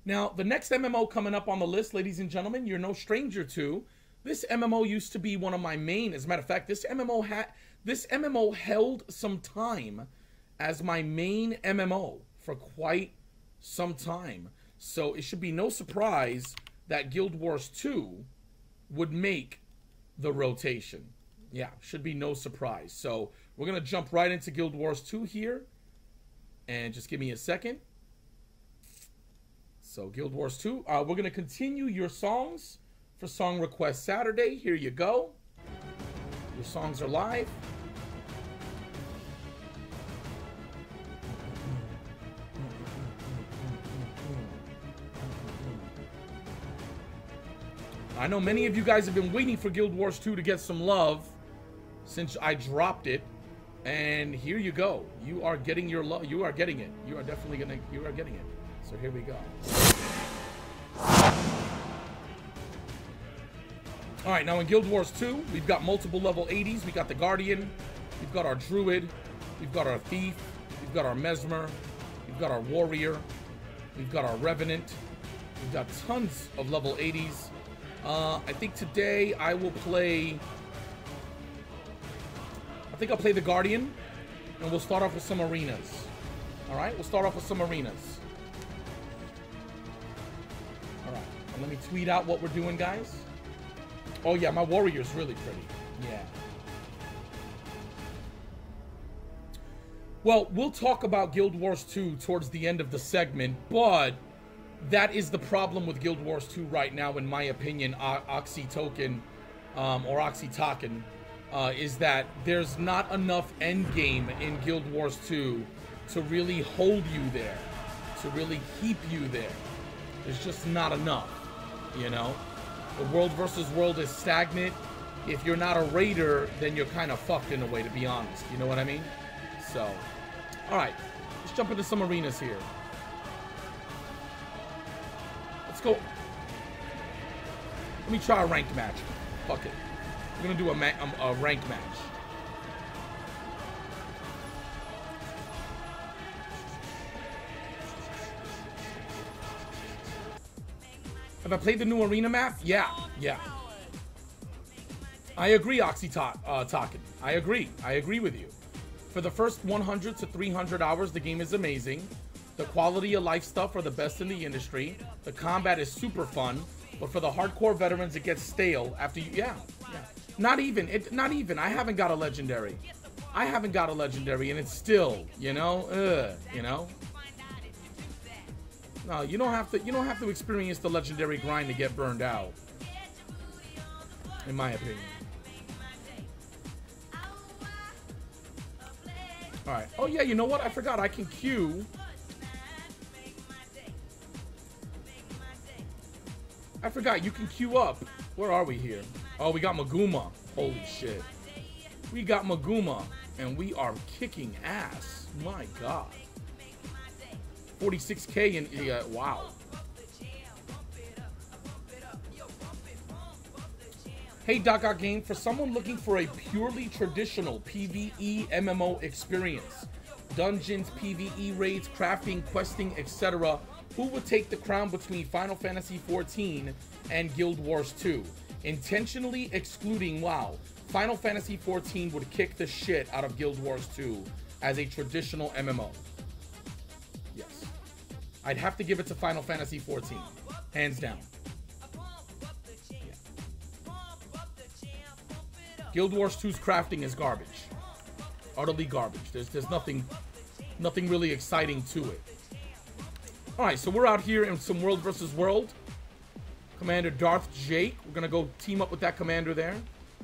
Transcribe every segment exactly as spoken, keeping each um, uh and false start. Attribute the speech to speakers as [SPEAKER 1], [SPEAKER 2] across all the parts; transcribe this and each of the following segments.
[SPEAKER 1] Now, the next M M O coming up on the list, ladies and gentlemen, you're no stranger to. This M M O used to be one of my main. As a matter of fact, this M M O had this M M O held some time as my main M M O for quite some time. So it should be no surprise that Guild Wars two would make the rotation. Yeah, should be no surprise. So we're gonna jump right into Guild Wars two here, and just give me a second. So Guild Wars two, uh, we're going to continue your songs for Song Request Saturday. Here you go. Your songs are live. I know many of you guys have been waiting for Guild Wars two to get some love since I dropped it. And here you go. You are getting your love. You are getting it. You are definitely going to, you are getting it. So here we go. Alright, now in Guild Wars two, we've got multiple level eighties. We got the Guardian, we've got our Druid, we've got our Thief, we've got our Mesmer, we've got our Warrior, we've got our Revenant. We've got tons of level eighties. Uh, I think today I will play... I think I'll play the Guardian, and we'll start off with some arenas. Alright, we'll start off with some arenas. Alright, let me tweet out what we're doing, guys. Oh yeah, my Warrior's really pretty. Yeah. Well, we'll talk about Guild Wars two towards the end of the segment, but that is the problem with Guild Wars two right now, in my opinion, o Oxytoken, um, or Oxytoken, uh, is that there's not enough endgame in Guild Wars two to really hold you there, to really keep you there. There's just not enough, you know? The world versus world is stagnant. If you're not a raider, then you're kind of fucked in a way, to be honest. You know what I mean? So, alright. Let's jump into some arenas here. Let's go. Let me try a ranked match. Fuck it. We're gonna do a, ma a, a ranked match. Have I played the new arena map? Yeah, yeah. I agree, Oxytoken. Uh, I agree. I agree with you. For the first one hundred to three hundred hours, the game is amazing. The quality of life stuff are the best in the industry. The combat is super fun. But for the hardcore veterans, it gets stale after you... Yeah, yeah. Not even. It, not even. I haven't got a legendary. I haven't got a legendary, and it's still, you know, ugh, you know. No, you don't have to. You don't have to experience the legendary grind to get burned out. In my opinion. All right. Oh yeah. You know what? I forgot. I can queue. I forgot. You can queue up. Where are we here? Oh, we got Maguma. Holy shit. We got Maguma, and we are kicking ass. My God. forty-six K and uh, wow. Hey Docgotgame, for someone looking for a purely traditional PvE M M O experience, dungeons, PvE raids, crafting, questing, et cetera, who would take the crown between Final Fantasy fourteen and Guild Wars two? Intentionally excluding WoW, Final Fantasy fourteen would kick the shit out of Guild Wars two as a traditional M M O. Yes. I'd have to give it to Final Fantasy fourteen. Hands down. Yeah. Guild Wars two's crafting is garbage. Utterly garbage. There's there's nothing nothing really exciting to it. Alright, so we're out here in some World versus World. Commander Darth Jake. We're gonna go team up with that commander there.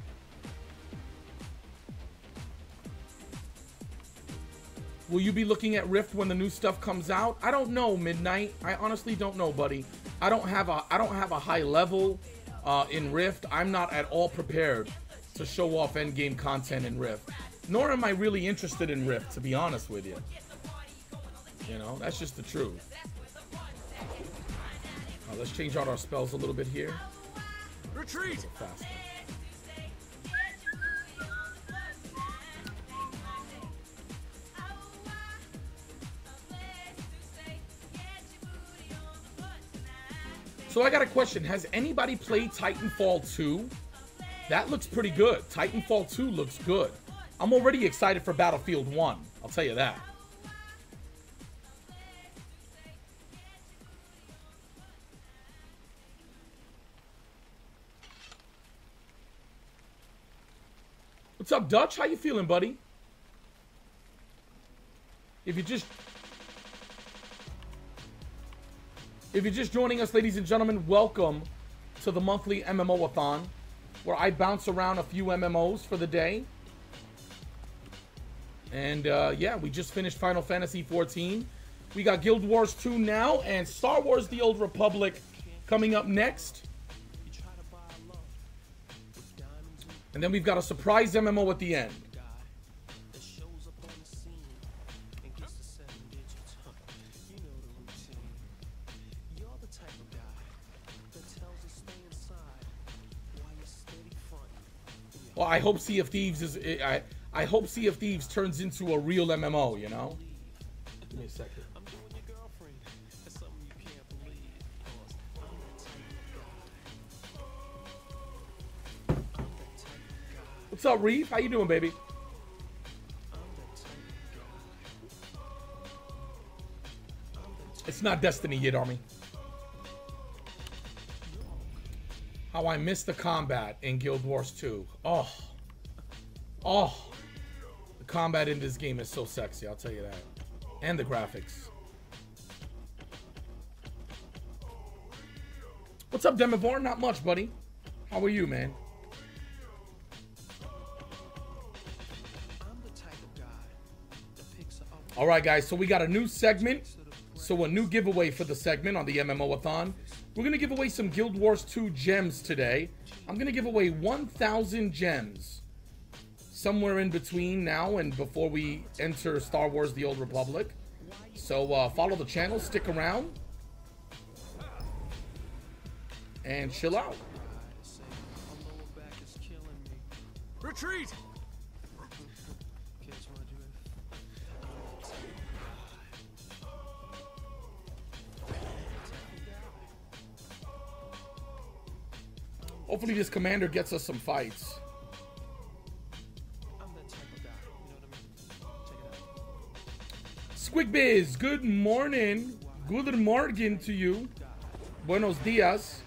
[SPEAKER 1] Will you be looking at Rift when the new stuff comes out? I don't know, Midnight. I honestly don't know, buddy. I don't have a I don't have a high level uh, in Rift. I'm not at all prepared to show off endgame content in Rift. Nor am I really interested in Rift, to be honest with you. You know, that's just the truth. Uh, let's change out our spells a little bit here. Retreat. Faster. So I got a question. Has anybody played Titanfall two? That looks pretty good. Titanfall two looks good. I'm already excited for Battlefield one. I'll tell you that. What's up, Dutch? How you feeling, buddy? If you just If you're just joining us, ladies and gentlemen, welcome to the monthly M M O-A-thon, where I bounce around a few M M Os for the day. And uh, yeah, we just finished Final Fantasy fourteen. We got Guild Wars two now, and Star Wars The Old Republic coming up next. And then we've got a surprise M M O at the end. Well, I hope Sea of Thieves is. I I hope Sea of Thieves turns into a real M M O. You know. Give me a second. What's up, Reeve? How you doing, baby? It's not Destiny yet, Army. How I missed the combat in Guild Wars two. Oh. Oh. The combat in this game is so sexy, I'll tell you that. And the graphics. What's up, Demivore? Not much, buddy. How are you, man? Alright, guys, so we got a new segment. So a new giveaway for the segment on the M M O-A-thon. We're going to give away some Guild Wars two gems today. I'm going to give away one thousand gems. Somewhere in between now and before we enter Star Wars The Old Republic. So uh, follow the channel, stick around. And chill out.
[SPEAKER 2] Retreat!
[SPEAKER 1] Hopefully this commander gets us some fights. Squigbiz, good morning. Good morning to you. Buenos dias.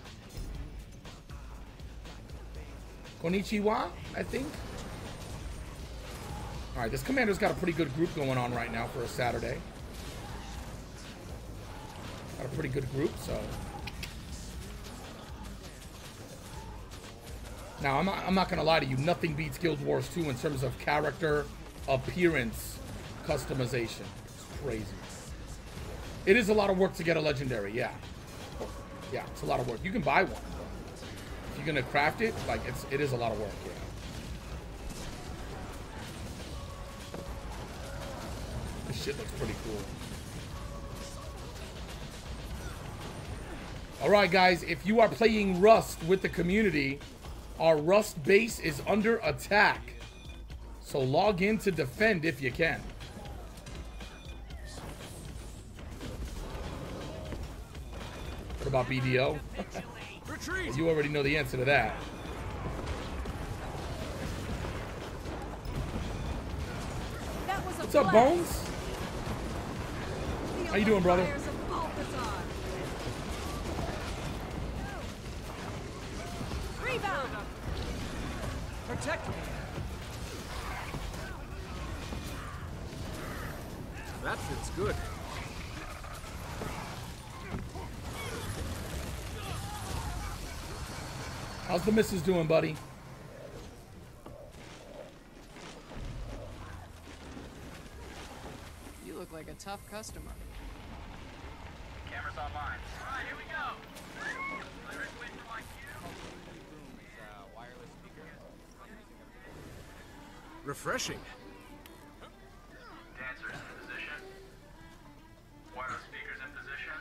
[SPEAKER 1] Konnichiwa, I think. Alright, this commander's got a pretty good group going on right now for a Saturday. Got a pretty good group, so... Now, I'm not, I'm not going to lie to you. Nothing beats Guild Wars two in terms of character, appearance, customization. It's crazy. It is a lot of work to get a legendary, yeah. Yeah, it's a lot of work. You can buy one. If you're going to craft it, like, it's, it is a lot of work, yeah. This shit looks pretty cool. Alright, guys, if you are playing Rust with the community... Our Rust base is under attack. So log in to defend if you can. What about B D O? Well, you already know the answer to that. What's up, Bones? How you doing, brother?
[SPEAKER 2] Protect me. That fits good.
[SPEAKER 1] How's the missus doing, buddy?
[SPEAKER 3] You look like a tough customer.
[SPEAKER 4] Cameras online. All right, here we go.
[SPEAKER 2] Refreshing.
[SPEAKER 4] Dancers in position. Wireless speakers in position.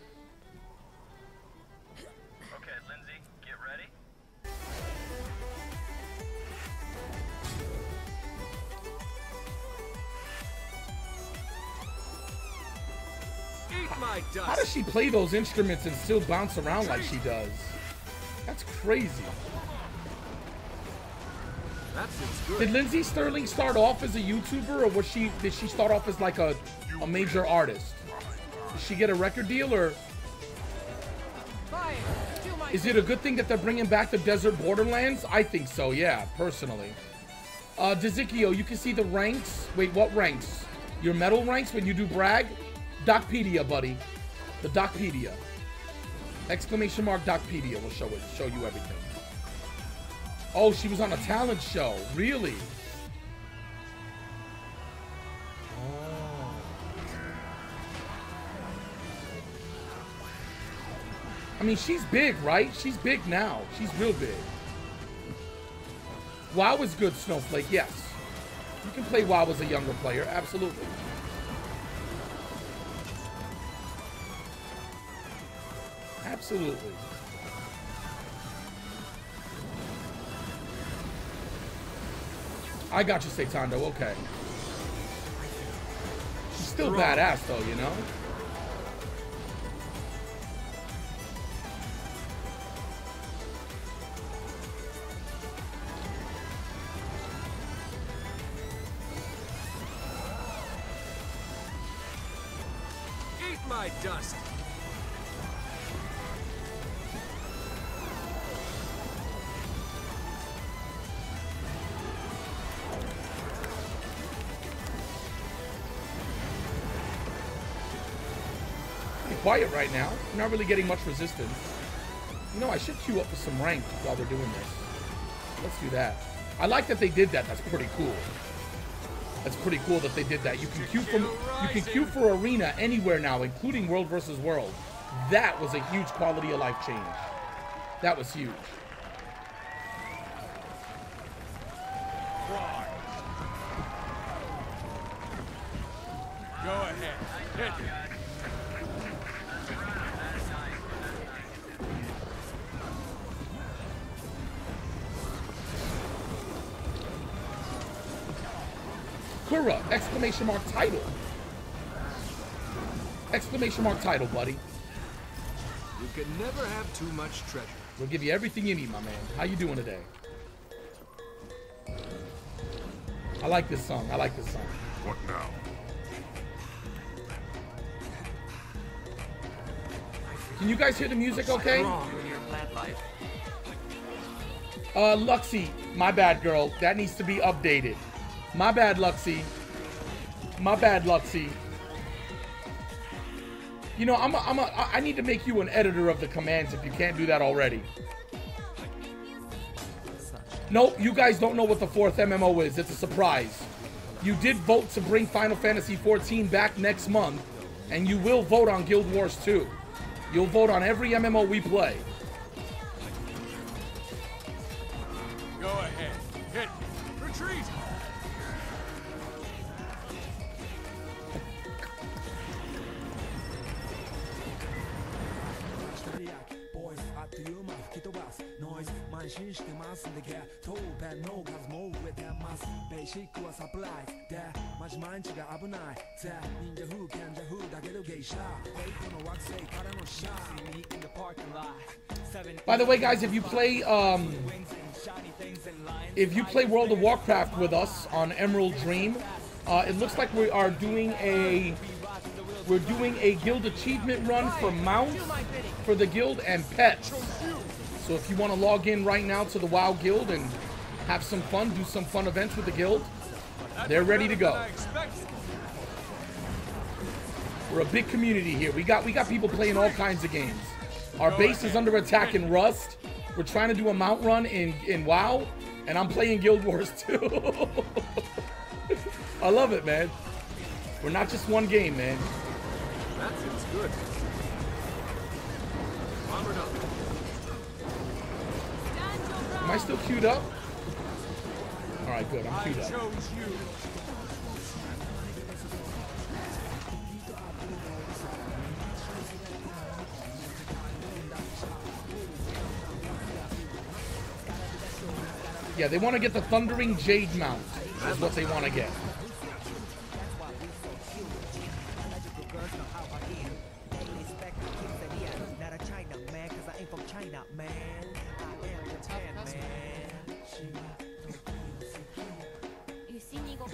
[SPEAKER 4] Okay, Lindsay, get ready.
[SPEAKER 2] Eat my my dust.
[SPEAKER 1] How does she play those instruments and still bounce around like she does? That's crazy.
[SPEAKER 2] That's it's good.
[SPEAKER 1] Did Lindsay Sterling start off as a YouTuber, or was she? Did she start off as like a a major artist? Did she get a record deal, or
[SPEAKER 3] Fire. Do my
[SPEAKER 1] is it a good thing that they're bringing back the Desert Borderlands? I think so. Yeah, personally. Uh, Dezikio, you can see the ranks. Wait, what ranks? Your medal ranks when you do brag? Docpedia, buddy. The Docpedia. Exclamation mark Docpedia will show it. Show you everything. Oh, she was on a talent show. Really? Oh. I mean, she's big, right? She's big now. She's real big. WoW is good, Snowflake. Yes. You can play WoW as a younger player. Absolutely. Absolutely. I got you, Satando. Okay. She's still badass, though, you know?
[SPEAKER 2] Eat my dust.
[SPEAKER 1] Quiet right now. I'm not really getting much resistance. You know, I should queue up for some rank while they're doing this. Let's do that. I like that they did that. That's pretty cool. That's pretty cool that they did that. You can queue from you can queue for arena anywhere now, including World versus World. That was a huge quality of life change. That was huge.
[SPEAKER 2] Go ahead. Hit me.
[SPEAKER 1] Kura! Exclamation mark title. Exclamation mark title, buddy.
[SPEAKER 2] You can never have too much treasure.
[SPEAKER 1] We'll give you everything you need, my man. How you doing today? I like this song. I like this song.
[SPEAKER 4] What now?
[SPEAKER 1] Can you guys hear the music okay?
[SPEAKER 5] Wrong with your plant life.
[SPEAKER 1] Uh, Luxie, my bad, girl. That needs to be updated. My bad, Luxie. My bad, Luxie. You know, I'm a, I'm a, I need to make you an editor of the commands if you can't do that already. Nope, you guys don't know what the fourth M M O is. It's a surprise. You did vote to bring Final Fantasy fourteen back next month, and you will vote on Guild Wars two. You'll vote on every M M O we play.
[SPEAKER 2] Go ahead. Hit me. Retreat.
[SPEAKER 1] By the way, guys, if you play um, if you play World of Warcraft with us on Emerald Dream, uh, it looks like we are doing a we're doing a guild achievement run for mounts for the guild and pets. So if you want to log in right now to the WoW guild and have some fun, do some fun events with the guild, they're ready to go. We're a big community here. We got we got people playing all kinds of games. Our base is under attack in Rust. We're trying to do a mount run in, in WoW, and I'm playing Guild Wars too. I love it, man. We're not just one game, man.
[SPEAKER 2] That seems good. Armored up.
[SPEAKER 1] Am I still queued up? All right, good. I'm
[SPEAKER 2] I
[SPEAKER 1] queued up.
[SPEAKER 2] chose you.
[SPEAKER 1] Yeah, they want to get the Thundering Jade mount. Is what they want to get.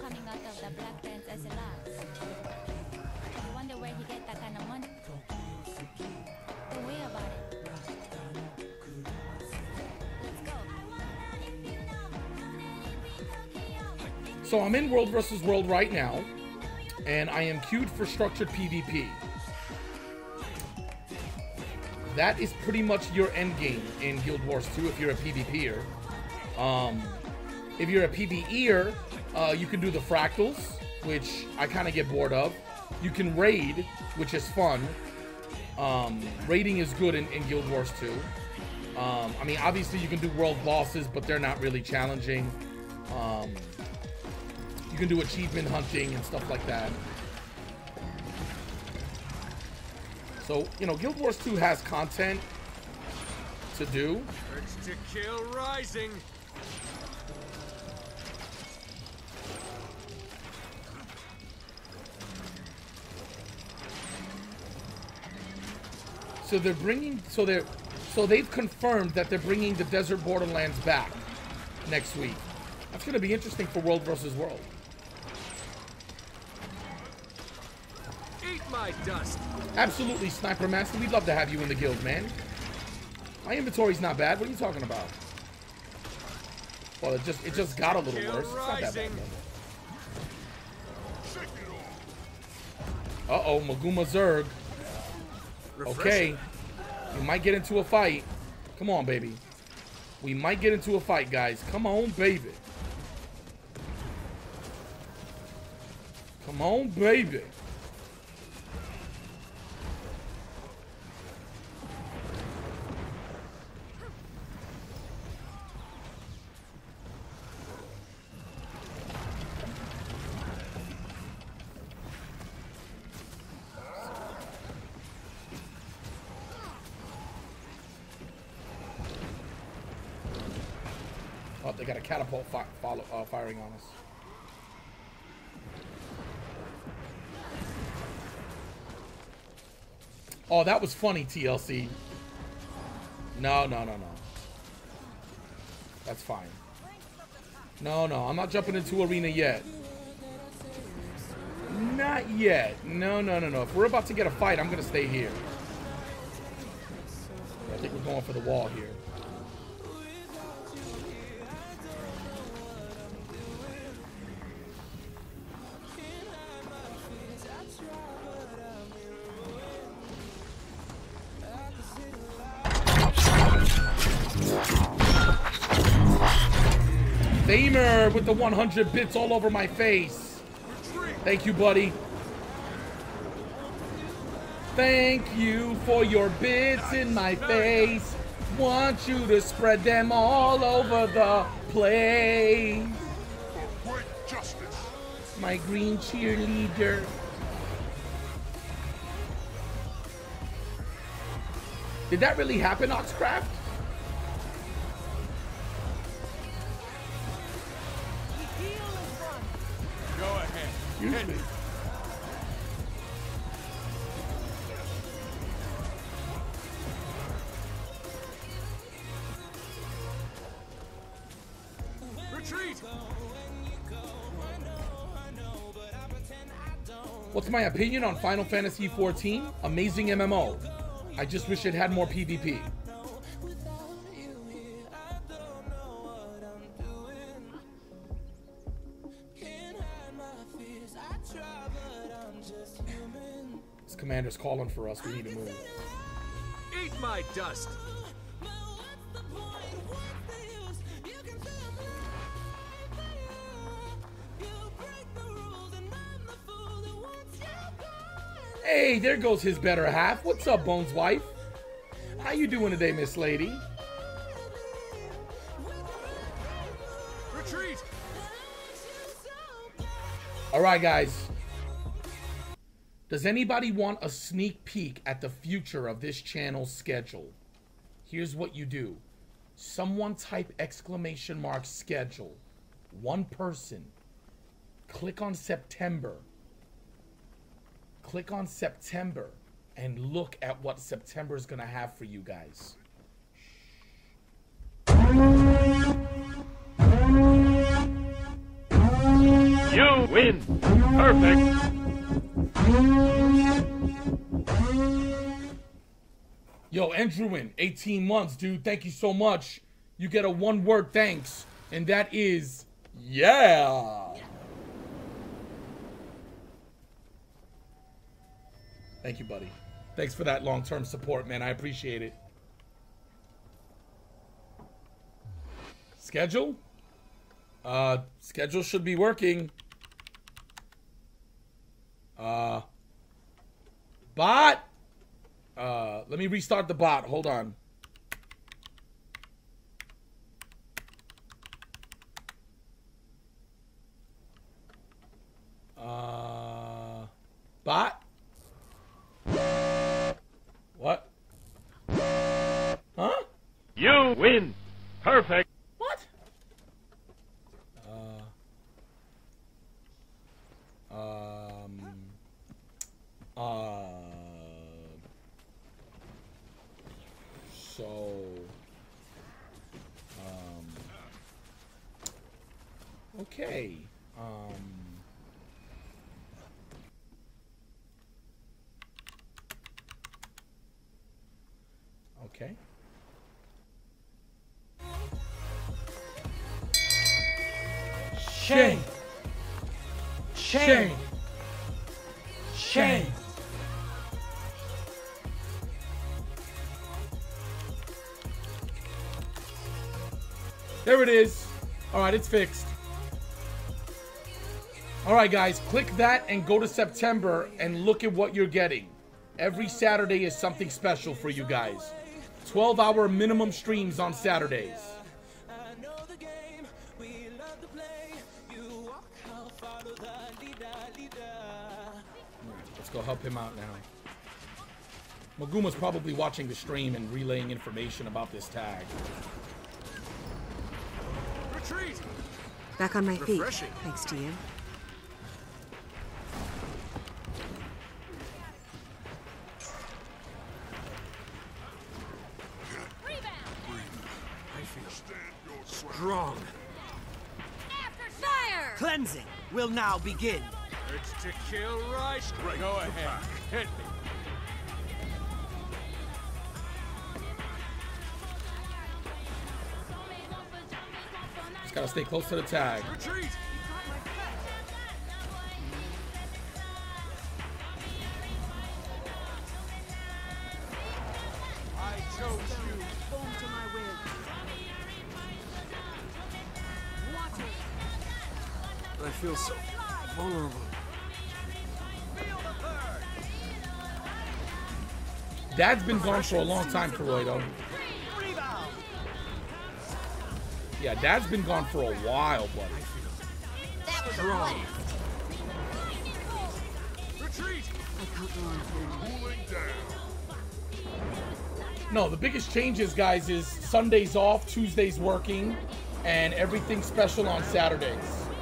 [SPEAKER 5] coming out of the black pants as a lot. You wonder where he get that kind of money. Don't worry about it. Let's go.
[SPEAKER 1] So I'm in World versus World right now, and I am queued for structured PvP. That is pretty much your end game in Guild Wars two if you're a PvPer. Um, if you're a PvEer, uh, you can do the fractals, which I kind of get bored of. You can raid, which is fun. Um, raiding is good in, in Guild Wars two. Um, I mean, obviously you can do world bosses, but they're not really challenging. Um, you can do achievement hunting and stuff like that. So, you know, Guild Wars two has content to do.
[SPEAKER 2] Urge to kill rising.
[SPEAKER 1] So they're bringing, so they're, so they've confirmed that they're bringing the Desert Borderlands back next week. That's going to be interesting for World versus World.
[SPEAKER 2] Eat my dust.
[SPEAKER 1] Absolutely, Sniper Master. We'd love to have you in the guild, man. My inventory's not bad. What are you talking about? Well, it just it just got a little worse. It's not that bad, though. Uh-oh, Maguma Zerg. Okay. We might get into a fight. Come on, baby. We might get into a fight, guys. Come on, baby. Come on, baby. Oh, they got a catapult fi follow, uh, firing on us. Oh, that was funny, T L C. No, no, no, no. That's fine. No, no, I'm not jumping into arena yet. Not yet. No, no, no, no. If we're about to get a fight, I'm going to stay here. I think we're going for the wall here. Famer with the one hundred bits all over my face. Thank you, buddy. Thank you for your bits in my face. Want you to spread them all over the place.
[SPEAKER 6] For great justice.
[SPEAKER 1] My green cheerleader. Did that really happen, Oxcraft?
[SPEAKER 2] Go ahead.
[SPEAKER 1] Excuse me.
[SPEAKER 2] Retreat.
[SPEAKER 1] What's my opinion on Final Fantasy fourteen? Amazing M M O. I just wish it had more PvP. This commander's calling for us. We need to move.
[SPEAKER 2] Eat my dust.
[SPEAKER 1] Hey, there goes his better half. What's up, Bones' wife? How you doing today, Miss Lady?
[SPEAKER 2] Retreat.
[SPEAKER 1] All right, guys. Does anybody want a sneak peek at the future of this channel's schedule? Here's what you do. Someone type exclamation mark schedule. One person. Click on September. Click on September and look at what September is going to have for you guys. Shh.
[SPEAKER 7] You win. Perfect.
[SPEAKER 1] Yo, Andrewin, eighteen months, dude. Thank you so much. You get a one-word thanks, and that is, yeah. Thank you, buddy. Thanks for that long-term support, man. I appreciate it. Schedule? Uh, schedule should be working. Uh, bot? Uh, let me restart the bot. Hold on. Uh, bot? What? Huh?
[SPEAKER 7] You win. Perfect.
[SPEAKER 1] What? Uh. Um. Uh. So. Um. Okay. Um. Okay. Shame. Shame. Shame. There it is. All right, it's fixed. All right, guys, click that and go to September and look at what you're getting. Every Saturday is something special for you guys. twelve hour minimum streams on Saturdays. Let's go help him out now. Maguma's probably watching the stream and relaying information about this tag.
[SPEAKER 2] Retreat!
[SPEAKER 8] Back on my feet,
[SPEAKER 2] Refreshing.
[SPEAKER 8] thanks to you.
[SPEAKER 2] I feel strong.
[SPEAKER 5] After fire!
[SPEAKER 9] Cleansing will now begin.
[SPEAKER 2] Urge to kill right. Go ahead. Hit me.
[SPEAKER 1] Just gotta stay close to the tag.
[SPEAKER 2] Retreat! I chose you.
[SPEAKER 3] Home to my will.
[SPEAKER 2] I feel so vulnerable.
[SPEAKER 1] Dad's been gone for a long time, Corroido. Yeah, Dad's been gone for a while, buddy.
[SPEAKER 5] That was
[SPEAKER 2] Strong.
[SPEAKER 5] a
[SPEAKER 2] Retreat!
[SPEAKER 8] I can't go on.
[SPEAKER 6] Cooling down.
[SPEAKER 1] No, the biggest changes, guys, is Sundays off, Tuesdays working, and everything special on Saturdays.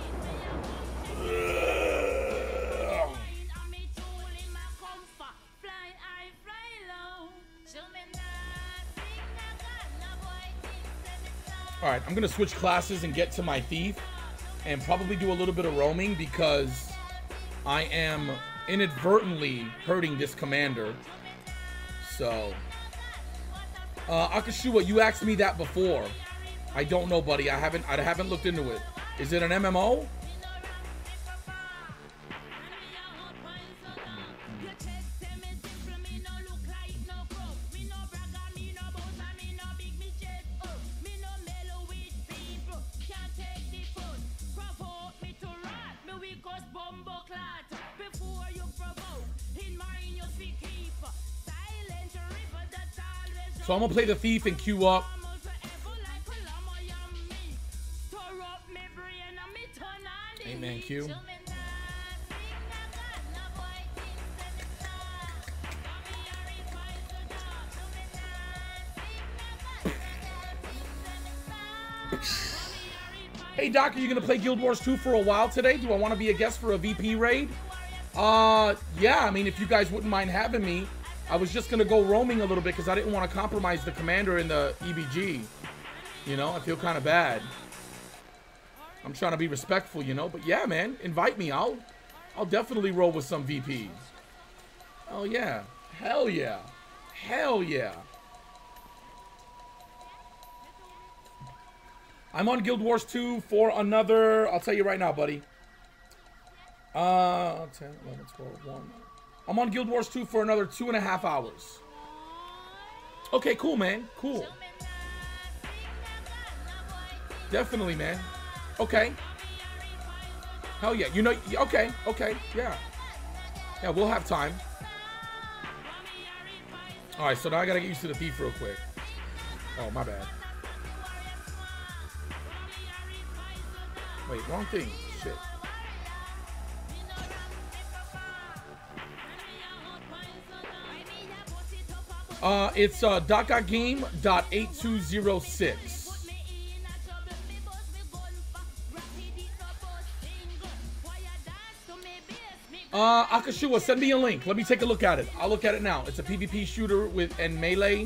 [SPEAKER 1] All right, I'm gonna switch classes and get to my thief and probably do a little bit of roaming because I am inadvertently hurting this commander. So, uh, Akashua, you asked me that before. I don't know, buddy. I haven't, I haven't looked into it. Is it an M M O? So I'm gonna play the thief and queue up. Eight man queue. Hey Doc, are you gonna play Guild Wars two for a while today? Do I want to be a guest for a V P raid? Uh, yeah. I mean, if you guys wouldn't mind having me. I was just gonna go roaming a little bit because I didn't want to compromise the commander in the E B G. You know, I feel kind of bad. I'm trying to be respectful, you know. But yeah, man, invite me. I'll, I'll definitely roll with some V Ps. Oh yeah, hell yeah, hell yeah. I'm on Guild Wars two for another. I'll tell you right now, buddy. Uh, ten, eleven, twelve, one. I'm on Guild Wars two for another two and a half hours. Okay, cool, man. Cool. Definitely, man. Okay. Hell yeah. You know, okay, okay, yeah. Yeah, we'll have time. All right, so now I gotta get used to the thief real quick. Oh, my bad. Wait, wrong thing. Shit. Uh, it's uh, Docgotgame dot eight two zero six. Uh, Akashua, send me a link. Let me take a look at it. I'll look at it now. It's a PvP shooter with and melee.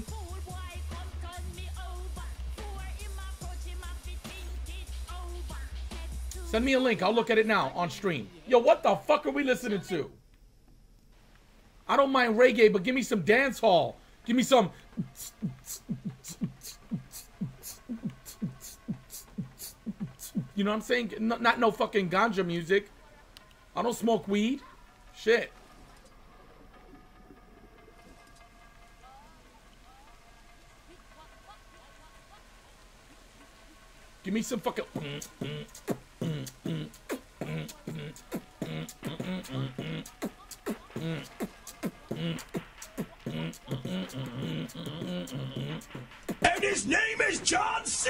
[SPEAKER 1] Send me a link. I'll look at it now on stream. Yo, what the fuck are we listening to? I don't mind reggae, but give me some dance hall. Give me some. You know what I'm saying? Not, not no fucking ganja music. I don't smoke weed. Shit. Give me some fucking.
[SPEAKER 9] And his name is John C.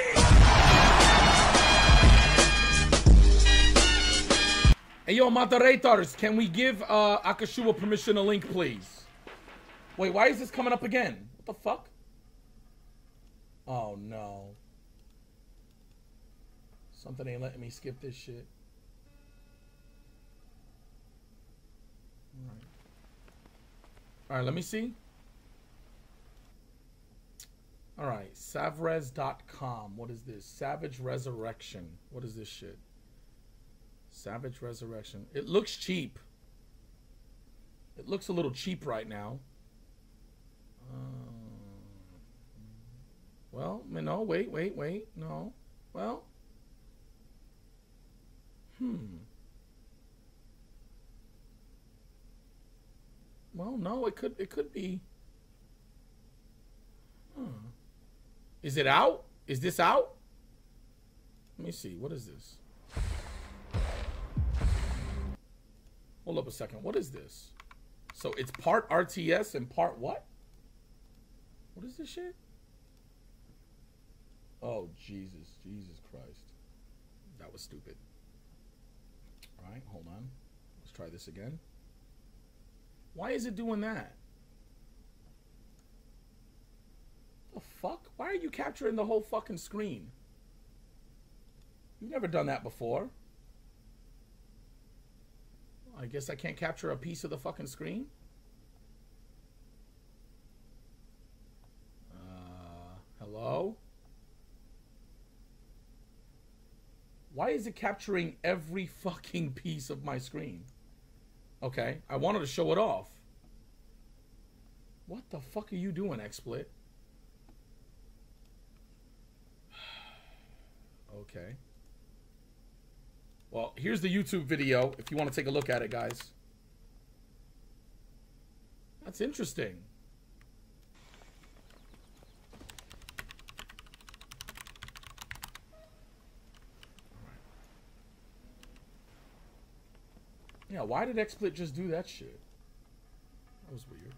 [SPEAKER 1] Hey, yo, moderators, can we give uh, Akashua permission to link, please? Wait, why is this coming up again? What the fuck? Oh, no. Something ain't letting me skip this shit. All right. All right, let me see. All right, Savrez dot com. What is this? Savage Resurrection. What is this shit? Savage Resurrection. It looks cheap. It looks a little cheap right now. Uh, well, no, wait, wait, wait. No. Well. Hmm. Well, no, it could it could be. Huh. Is it out? Is this out? Let me see. What is this? Hold up a second. What is this? So it's part R T S and part what? What is this shit? Oh, Jesus. Jesus Christ. That was stupid. All right, hold on. Let's try this again. Why is it doing that? The fuck? Why are you capturing the whole fucking screen? You've never done that before. I guess I can't capture a piece of the fucking screen. Uh, hello? Why is it capturing every fucking piece of my screen? Okay, I wanted to show it off. What the fuck are you doing, XSplit? Okay. Well, here's the YouTube video if you want to take a look at it, guys. That's interesting. Yeah, why did XSplit just do that shit? That was weird.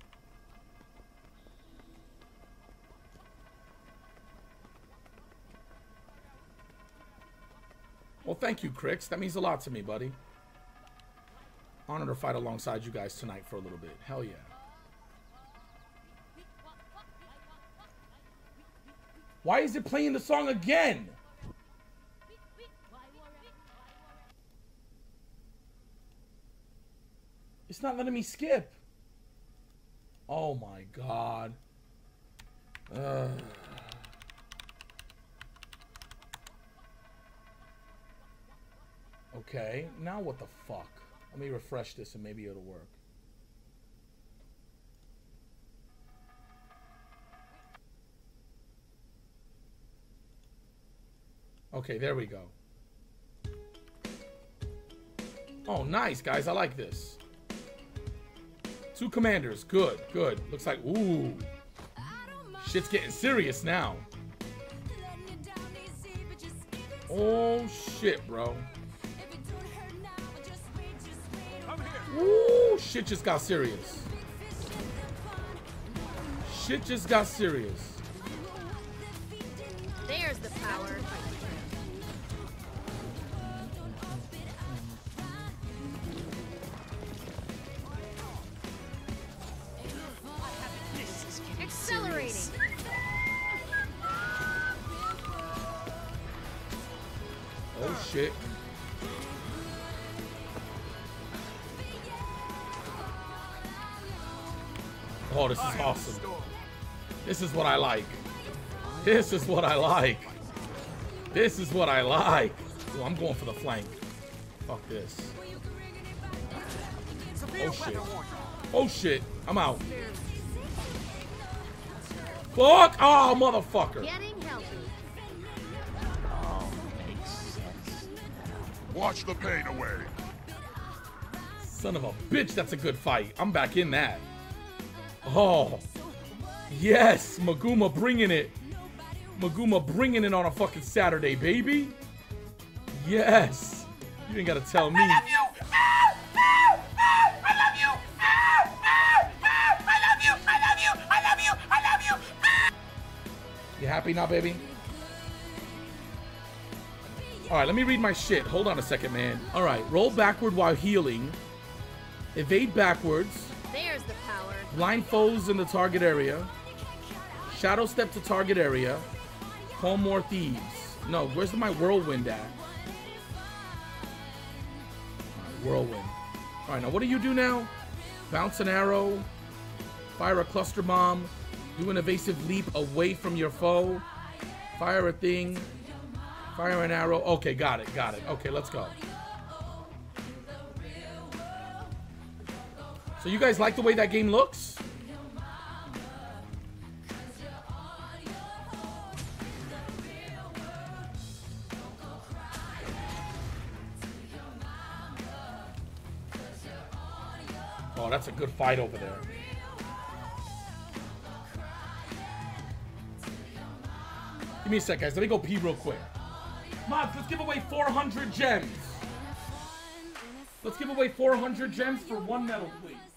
[SPEAKER 1] Well, thank you, Crix. That means a lot to me, buddy. Honored to fight alongside you guys tonight for a little bit. Hell yeah. Why is it playing the song again? It's not letting me skip. Oh my god. Ugh. Okay, now what the fuck? Let me refresh this and maybe it'll work. Okay, there we go. Oh, nice, guys. I like this. Two commanders. Good, good. Looks like, ooh. Shit's getting serious now. Oh, shit, bro. Ooh, shit just got serious. Shit just got serious.
[SPEAKER 10] There's the power. Accelerating.
[SPEAKER 1] Oh shit. Oh, this is awesome. This is what I like. This is what I like. This is what I like. Oh, I'm going for the flank. Fuck this. Oh shit. Oh shit. I'm out. Fuck! Oh, motherfucker.
[SPEAKER 10] Getting healthy.
[SPEAKER 6] Oh, makes sense. Watch the pain away.
[SPEAKER 1] Son of a bitch, that's a good fight. I'm back in that. Oh. Yes, Maguma bringing it. Maguma bringing it on a fucking Saturday, baby. Yes. You ain't gotta tell me.
[SPEAKER 9] I love you. Ah, ah, ah, I love you. Ah, ah, ah, I love you. I love you. I love you. I love you. Ah.
[SPEAKER 1] You happy now, baby? All right, let me read my shit. Hold on a second, man. All right, roll backward while healing. Evade backwards.
[SPEAKER 10] There's the power.
[SPEAKER 1] Blind foes in the target area. Shadow step to target area. Call more thieves. No, where's my whirlwind at? Alright, whirlwind. Alright, now what do you do now? Bounce an arrow. Fire a cluster bomb. Do an evasive leap away from your foe. Fire a thing. Fire an arrow. Okay, got it, got it. Okay, let's go. So you guys like the way that game looks? Oh, that's a good fight over there. Give me a sec, guys. Let me go pee real quick. Mods, let's give away four hundred gems. Let's give away four hundred gems for one medal, please.